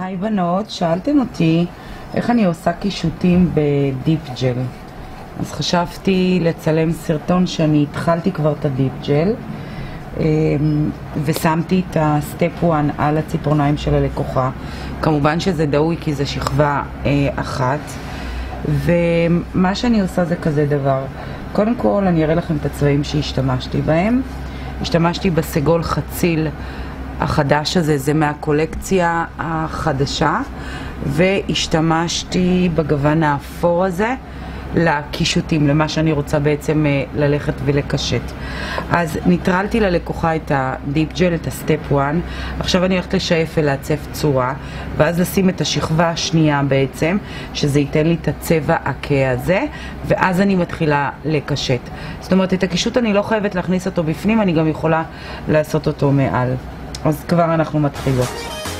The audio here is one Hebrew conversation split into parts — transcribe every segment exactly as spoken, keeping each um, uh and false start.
היי בנות, שאלתם אותי איך אני עושה קישוטים בדיפ ג'ל. אז חשבתי לצלם סרטון שאני התחלתי כבר את הדיפ ג'ל ושמתי את הסטפ אחת על הציפורניים של הלקוחה. כמובן שזה דאוי כי זה שכבה אחת, ומה שאני עושה זה כזה דבר. קודם כל אני אראה לכם את הצבעים שהשתמשתי בהם. השתמשתי בסגול חציל החדש הזה, זה מהקולקציה החדשה, והשתמשתי בגוון האפור הזה לקישוטים, למה שאני רוצה בעצם ללכת ולקשט. אז ניטרלתי ללקוחה את הדיפ ג'ל, את הסטפ אחת. עכשיו אני הולכת לשייף ולעצב צורה, ואז לשים את השכבה השנייה בעצם, שזה ייתן לי את הצבע הקה הזה, ואז אני מתחילה לקשט. זאת אומרת, את הקישוט אני לא חייבת להכניס אותו בפנים, אני גם יכולה לעשות אותו מעל. אז כבר אנחנו מתחילות.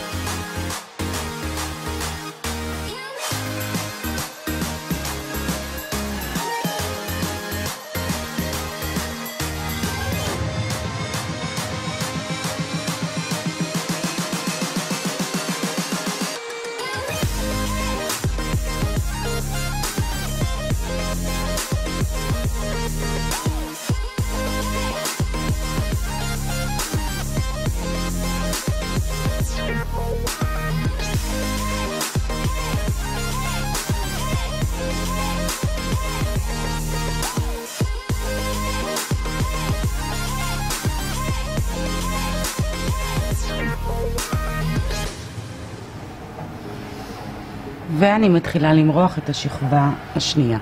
ואני מתחילה למרוח את השכבה השנייה.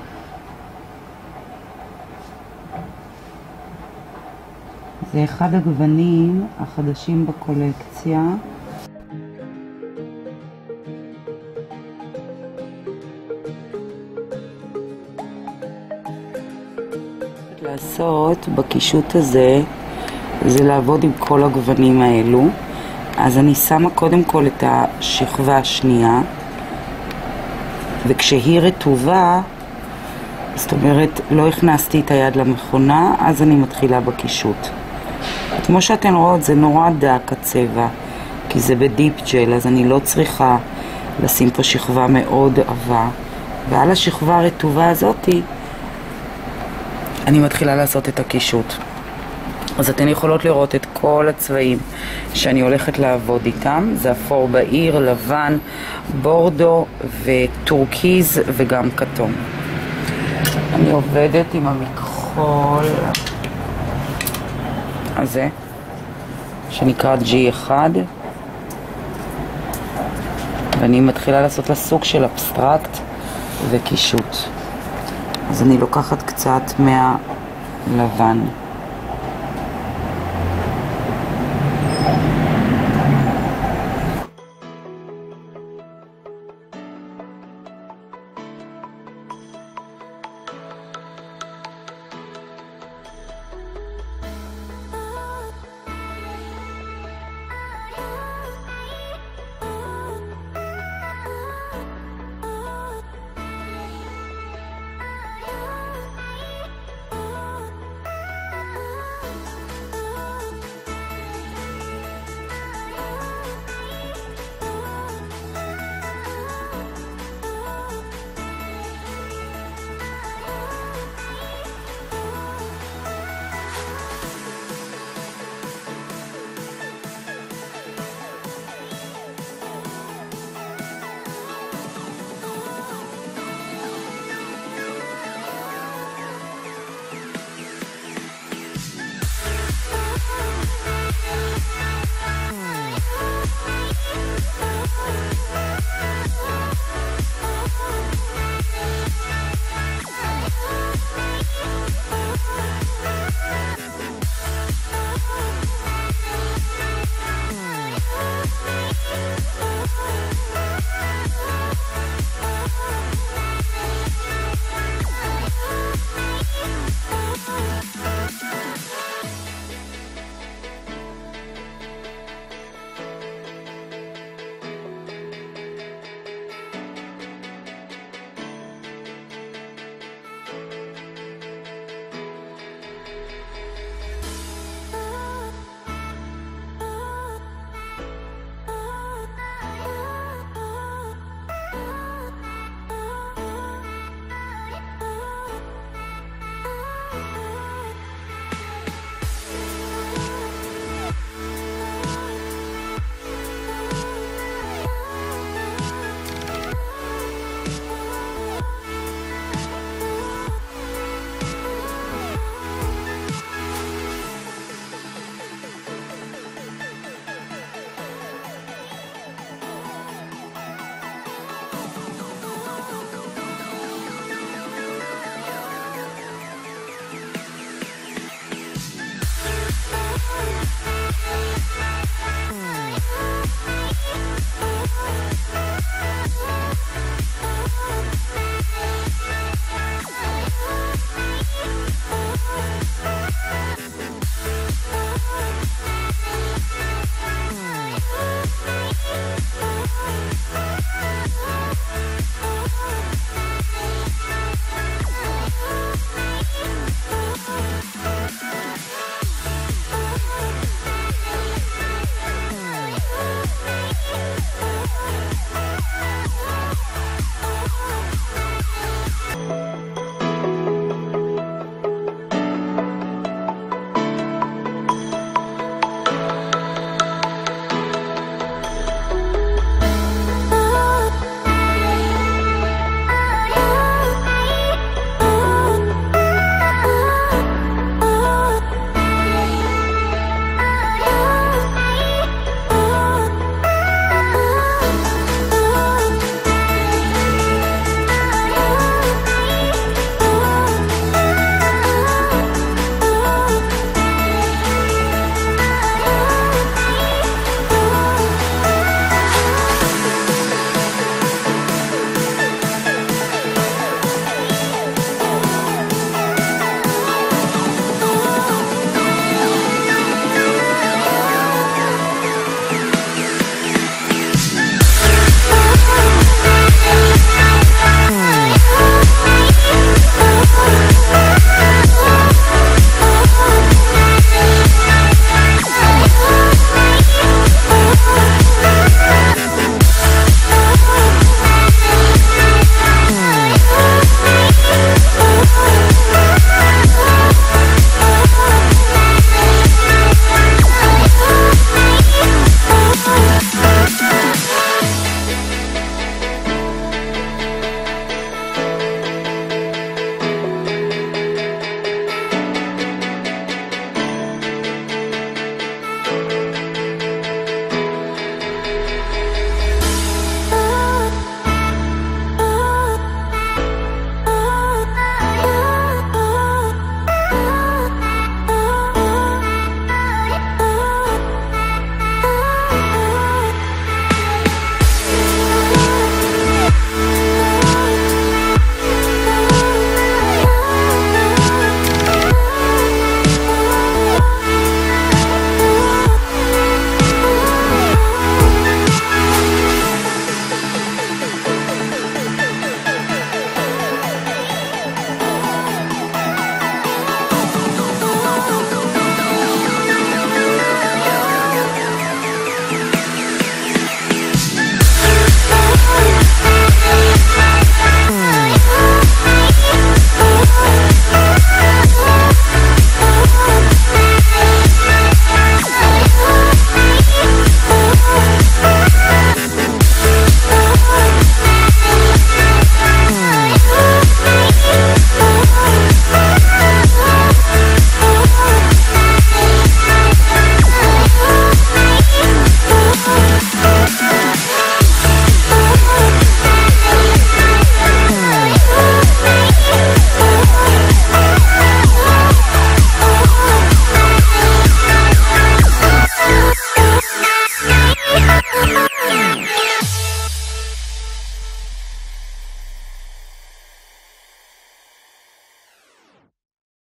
זה אחד הגוונים החדשים בקולקציה. לעשות בקישוט הזה זה לעבוד עם כל הגוונים האלו. אז אני שמה קודם כל את השכבה השנייה, וכשהיא רטובה, זאת אומרת לא הכנסתי את היד למכונה, אז אני מתחילה בקישוט. כמו שאתן רואות זה נורא דק הצבע, כי זה בדיפ ג'ל, אז אני לא צריכה לשים פה שכבה מאוד עבה, ועל השכבה הרטובה הזאת אני מתחילה לעשות את הקישוט. אז אתן יכולות לראות את כל הצבעים שאני הולכת לעבוד איתם. זה אפור בהיר, לבן, בורדו וטורקיז וגם כתום. אני עובדת עם המכחול הזה שנקרא ג'י אחת, ואני מתחילה לעשות לה סוג של אבסטרקט וקישוט. אז אני לוקחת קצת מהלבן.